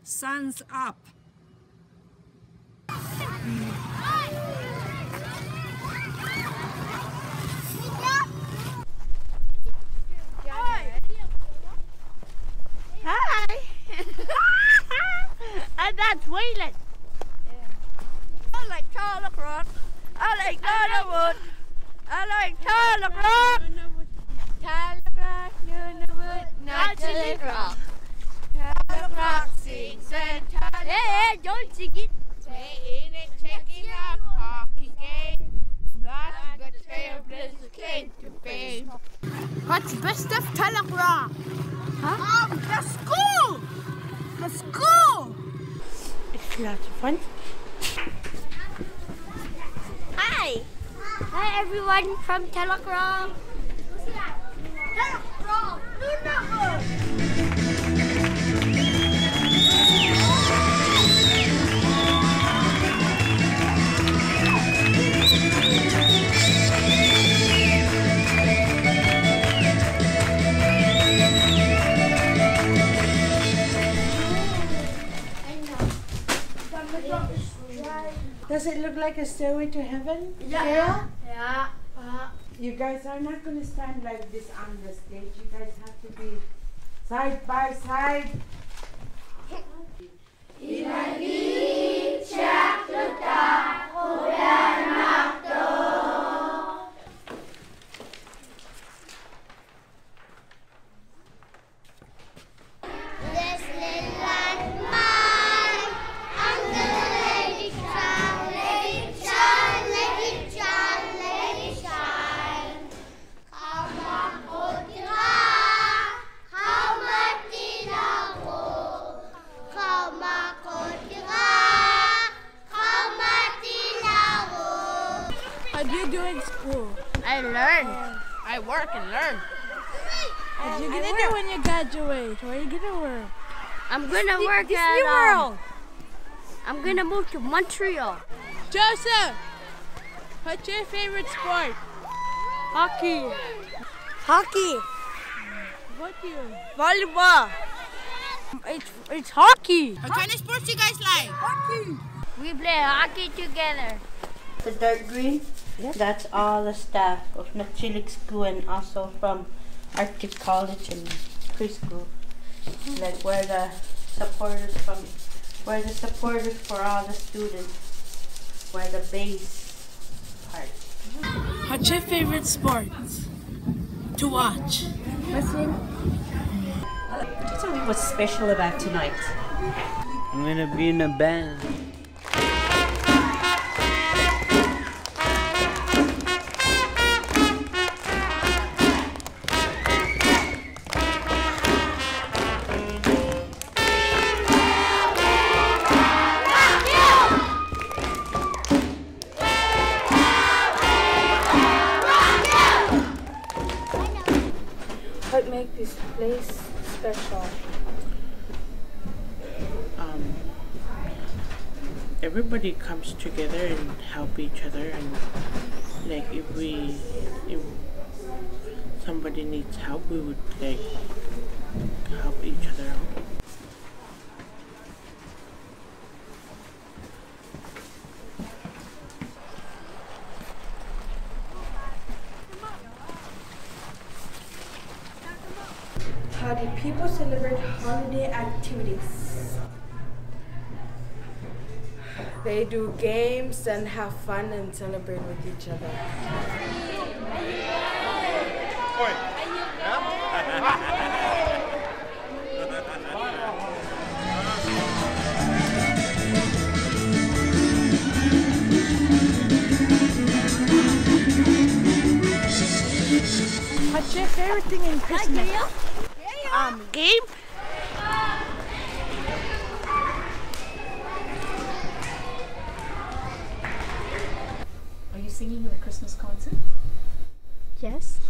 Sun's up. Hi! And that's Waylon. I like Charlotte Rock. I like Nunavut. I like Charlotte Rock. Charlotte Rock, Nunavut, not Charlotte Rock. Charlotte Rock sings and Charlotte. Hey, don't sing it. Playing it, checking out hockey game. That's the trailblazer claim to fame. What's best of Charlotte Rock? Huh? The school! The school! It's lots of fun. Hi! Hi everyone from Telegram. Telegram! Does it look like a stairway to heaven? Yeah. Yeah. You guys are not going to stand like this on the stage. You guys have to be side by side. This little land mine, I'm gonna let it shine, let it shine, let it shine, let it shine. Kamakotira, kamatilako, kamakotira, kamatilako. How do you do in school? I learn. I work and learn. What you gonna do when you graduate? What are you gonna work? I'm gonna work at I'm gonna move to Montreal. Joseph, what's your favorite sport? Hockey. Hockey. What do you? Volleyball. It's hockey. What kind of sports you guys like? Hockey. We play hockey together. The dark green, that's all the staff of Natchilik School and also from Arctic College and preschool. Like where the supporters for all the students, where the base part. What's your favorite sport to watch? Tell me what's special about tonight. I'm gonna be in a band. What makes this place special? Everybody comes together and help each other, and like if somebody needs help, we would like help each other out. How do people celebrate holiday activities? They do games and have fun and celebrate with each other. What's your favorite thing in Christmas? Game. Are you singing in a Christmas concert? Yes.